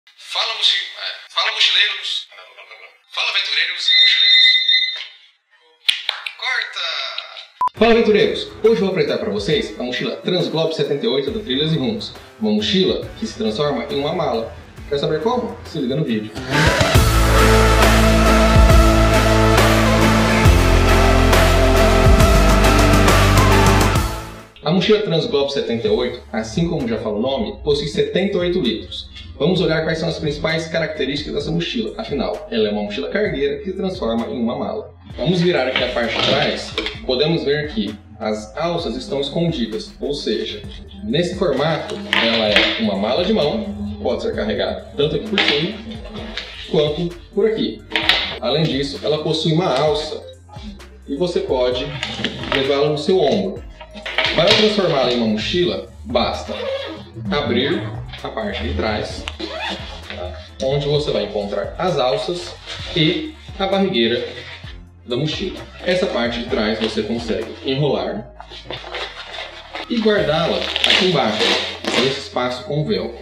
Fala mochileiros. Fala aventureiros e mochileiros. Corta! Fala aventureiros! Hoje eu vou apresentar para vocês a mochila Transglobe 78 da Trilhas e Rumos. Uma mochila que se transforma em uma mala. Quer saber como? Se liga no vídeo. A mochila Transglobe 78, assim como já fala o nome, possui 78 litros. Vamos olhar quais são as principais características dessa mochila, afinal, ela é uma mochila cargueira que se transforma em uma mala. Vamos virar aqui a parte de trás, podemos ver que as alças estão escondidas, ou seja, nesse formato ela é uma mala de mão, pode ser carregada tanto aqui por cima quanto por aqui. Além disso, ela possui uma alça e você pode levá-la no seu ombro. Para transformá-la em uma mochila, basta abrir a parte de trás, onde você vai encontrar as alças e a barrigueira da mochila. Essa parte de trás você consegue enrolar e guardá-la aqui embaixo, nesse espaço com velcro.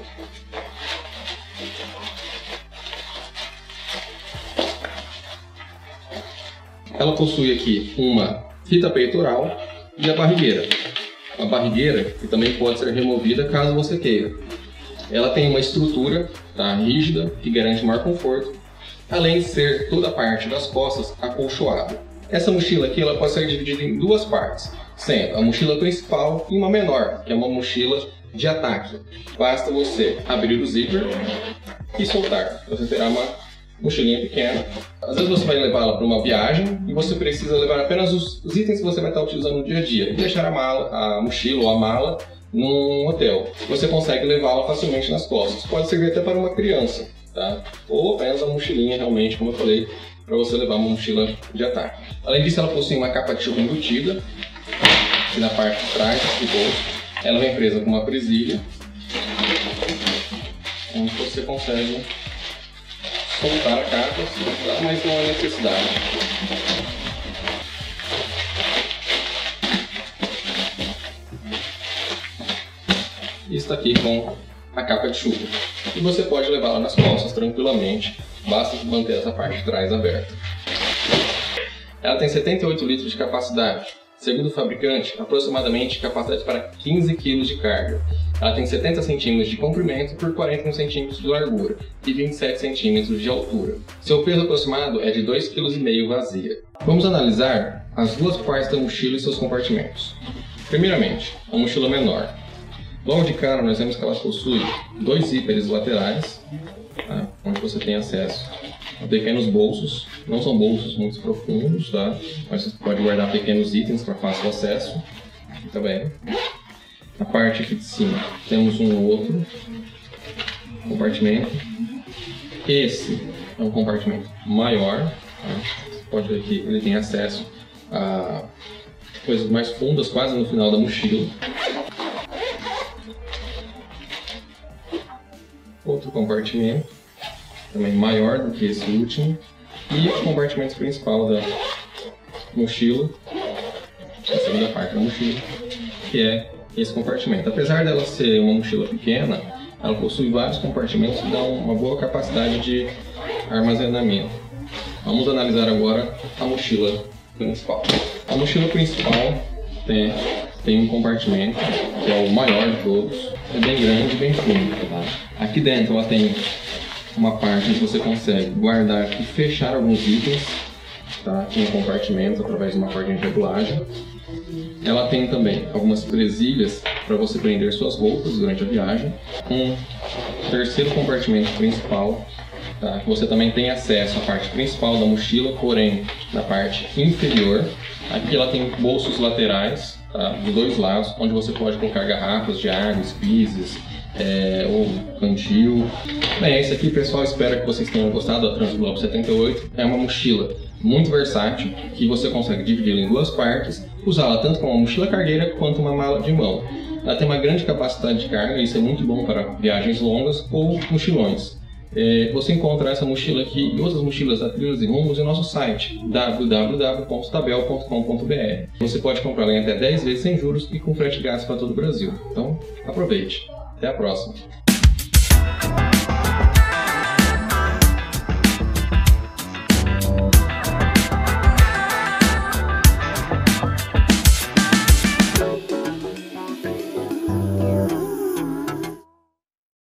Ela possui aqui uma fita peitoral e a barrigueira. A barrigueira que também pode ser removida caso você queira. Ela tem uma estrutura rígida que garante maior conforto, além de ser toda a parte das costas acolchoada. Essa mochila aqui ela pode ser dividida em duas partes, sendo a mochila principal e uma menor, que é uma mochila de ataque. Basta você abrir o zíper e soltar. Você terá uma mochilinha pequena. Às vezes você vai levá-la para uma viagem e você precisa levar apenas os itens que você vai estar utilizando no dia a dia e deixar a mochila ou a mala num hotel. Você consegue levá-la facilmente nas costas. Pode servir até para uma criança, tá? Ou apenas a mochilinha realmente, como eu falei, para você levar uma mochila de ataque. Além disso, ela possui uma capa de chuva embutida aqui na parte de trás do bolso. Ela vem presa com uma presilha, onde você consegue soltar a capa, mas não há necessidade. Está aqui com a capa de chuva. E você pode levá-la nas costas tranquilamente, basta manter essa parte de trás aberta. Ela tem 78 litros de capacidade. Segundo o fabricante, aproximadamente capacidade para 15 kg de carga. Ela tem 70 cm de comprimento por 41 cm de largura e 27 cm de altura. Seu peso aproximado é de 2,5 kg vazia. Vamos analisar as duas partes da mochila e seus compartimentos. Primeiramente, a mochila menor. Logo de cara nós vemos que ela possui dois zíperes laterais, onde você tem acesso a pequenos bolsos. Não são bolsos muito profundos, mas você pode guardar pequenos itens para fácil acesso. Tá bem? Na parte aqui de cima temos um outro compartimento. Esse é um compartimento maior. Você pode ver que ele tem acesso a coisas mais fundas, quase no final da mochila. Outro compartimento, também maior do que esse último. E o compartimento principal da mochila, a segunda parte da mochila, que é esse compartimento. Apesar dela ser uma mochila pequena, ela possui vários compartimentos que dão uma boa capacidade de armazenamento. Vamos analisar agora a mochila principal. A mochila principal tem um compartimento que é o maior de todos, é bem grande e bem fundo. Aqui dentro ela tem uma parte onde você consegue guardar e fechar alguns itens, em um compartimento através de uma cordinha de regulagem. Ela tem também algumas presilhas para você prender suas roupas durante a viagem. Um terceiro compartimento principal, que você também tem acesso à parte principal da mochila, porém na parte inferior. Aqui ela tem bolsos laterais, de dois lados, onde você pode colocar garrafas de água, squeezes, ou cantil. Bem, é isso aqui, pessoal. Espero que vocês tenham gostado da Transglobe 78. É uma mochila muito versátil, que você consegue dividi-la em duas partes, usá-la tanto como uma mochila cargueira quanto uma mala de mão. Ela tem uma grande capacidade de carga, isso é muito bom para viagens longas ou mochilões. Você encontra essa mochila aqui e outras mochilas da Trilhas e Rumos em nosso site www.tabel.com.br. Você pode comprá-la em até 10 vezes sem juros e com frete grátis para todo o Brasil. Então, aproveite! Até a próxima!